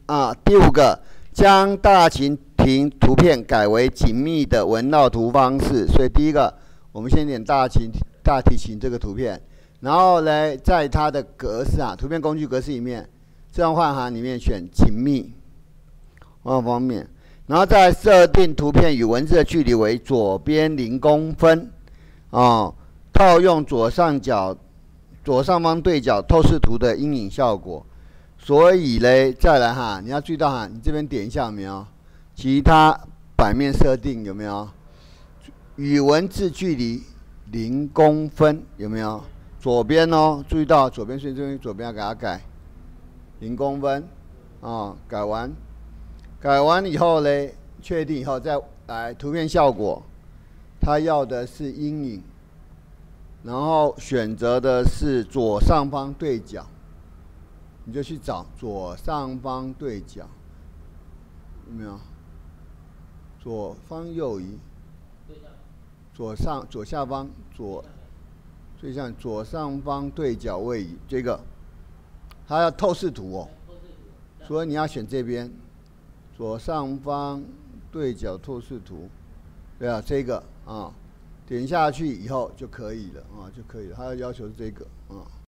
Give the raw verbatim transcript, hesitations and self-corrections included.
啊，第五个，将大型庭图片改为紧密的纹绕图方式。所以第一个，我们先点大型大提琴这个图片，然后呢，在它的格式啊，图片工具格式里面，自动换行里面选紧密，往方面，然后再设定图片与文字的距离为左边零公分，哦，套用左上角左上方对角透视图的阴影效果。所以嘞，再来哈，你要注意到哈，你这边点一下有没有？其他版面设定有没有？与文字距离零公分有没有？左边哦，注意到左边，所以这边左边要给它改零公分啊、哦，改完，改完以后嘞，确定以后再来图片效果，它要的是阴影，然后选择的是左上方对角。你就去找左上方对角，有没有？左方右移，左上左下方左，最像左上方对角位移，这个它要透视图哦，所以你要选这边，左上方对角透视图，对啊，这个啊，点下去以后就可以了啊，就可以了。它的要求是这个啊。